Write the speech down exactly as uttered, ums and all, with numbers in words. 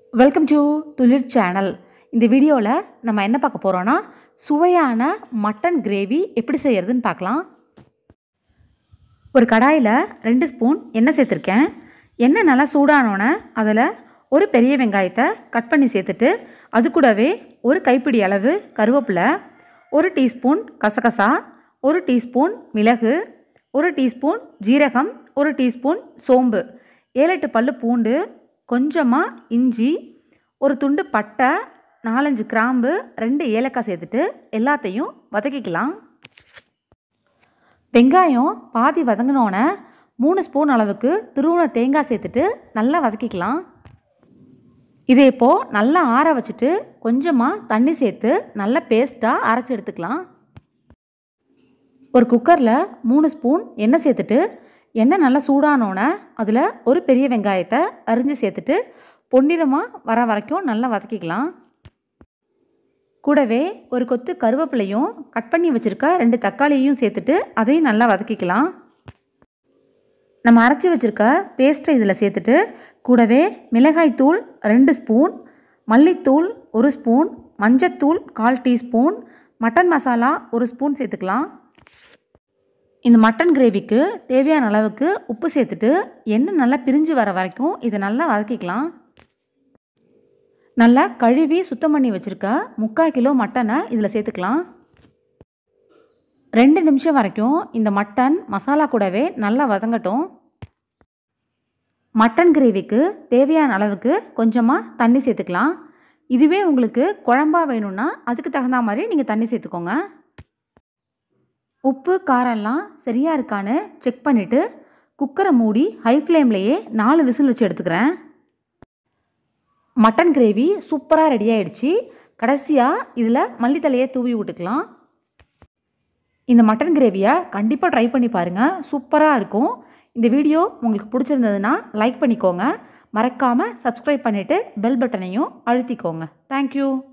Welcome to துளிர் channel. இந்த வீடியோவில் நம்ம என்ன பார்க்க போகிறோன்னா, சுவையான மட்டன் கிரேவி எப்படி செய்கிறதுன்னு பார்க்கலாம். ஒரு கடாயில் ரெண்டு ஸ்பூன் எண்ணெய் சேர்த்துருக்கேன். எண்ணெய் நல்லா சூடானோன்னே அதில் ஒரு பெரிய வெங்காயத்தை கட் பண்ணி சேர்த்துட்டு, அது கூடவே ஒரு கைப்பிடி அளவு கருவேப்பிலை, ஒரு டீஸ்பூன் கசகசா, ஒரு டீஸ்பூன் மிளகு, ஒரு டீஸ்பூன் ஜீரகம், ஒரு டீஸ்பூன் சோம்பு, ஏழு எட்டு பல்லு பூண்டு, கொஞ்சமாக இஞ்சி, ஒரு துண்டு பட்டை, நாலஞ்சு கிராம்பு, ரெண்டு ஏலக்காய் சேர்த்துட்டு எல்லாத்தையும் வதக்கிக்கலாம். வெங்காயம் பாதி வதங்கினோன்னே மூணு ஸ்பூன் அளவுக்கு துருவன தேங்காய் சேர்த்துட்டு நல்லா வதக்கிக்கலாம். இதே இப்போது நல்லா ஆற வச்சுட்டு கொஞ்சமாக தண்ணி சேர்த்து நல்லா பேஸ்ட்டாக அரைச்சி எடுத்துக்கலாம். ஒரு குக்கரில் மூணு ஸ்பூன் எண்ணெய் சேர்த்துட்டு எண்ணெய் நல்லா சூடானோன்னே அதில் ஒரு பெரிய வெங்காயத்தை அரிஞ்சு சேர்த்துட்டு பொன்னிறமாக வர வரைக்கும் நல்லா வதக்கிக்கலாம். கூடவே ஒரு கொத்து கருவேப்பிலையும் கட் பண்ணி வச்சுருக்க ரெண்டு தக்காளியையும் சேர்த்துட்டு அதையும் நல்லா வதக்கிக்கலாம். நம்ம அரைச்சி வச்சுருக்க பேஸ்ட்டை இதில் சேர்த்துட்டு கூடவே மிளகாய்த்தூள் ரெண்டு ஸ்பூன், மல்லித்தூள் ஒரு ஸ்பூன், மஞ்சத்தூள் கால் டீஸ்பூன், மட்டன் மசாலா ஒரு ஸ்பூன் சேர்த்துக்கலாம். இந்த மட்டன் கிரேவிக்கு தேவையான அளவுக்கு உப்பு சேர்த்துட்டு எண்ணெய் நல்லா பிரிஞ்சு வர வரைக்கும் இதை நல்லா வதக்கிக்கலாம். நல்லா கழுவி சுத்தம் பண்ணி வச்சுருக்க முக்கால் கிலோ மட்டனை இதில் சேர்த்துக்கலாம். ரெண்டு நிமிஷம் வரைக்கும் இந்த மட்டன் மசாலா கூடவே நல்லா வதங்கட்டும். மட்டன் கிரேவிக்கு தேவையான அளவுக்கு கொஞ்சமாக தண்ணி சேர்த்துக்கலாம். இதுவே உங்களுக்கு குழம்பா வேணும்னா அதுக்கு தகுந்த மாதிரி நீங்கள் தண்ணி சேர்த்துக்கோங்க. உப்பு காரம்லாம் சரியாக இருக்கான்னு செக் பண்ணிவிட்டு குக்கரை மூடி ஹை ஃப்ளேம்லேயே நாலு விசில் வச்சு எடுத்துக்கிறேன். மட்டன் கிரேவி சூப்பராக ரெடி ஆகிடுச்சு. கடைசியாக இதில் மல்லித்தலையை தூவி விட்டுக்கலாம். இந்த மட்டன் கிரேவியை கண்டிப்பாக ட்ரை பண்ணி பாருங்கள், சூப்பராக இருக்கும். இந்த வீடியோ உங்களுக்கு பிடிச்சிருந்ததுன்னா லைக் பண்ணிக்கோங்க. மறக்காமல் சப்ஸ்கிரைப் பண்ணிவிட்டு பெல் பட்டனையும் அழுத்திக்கோங்க. தேங்க்யூ.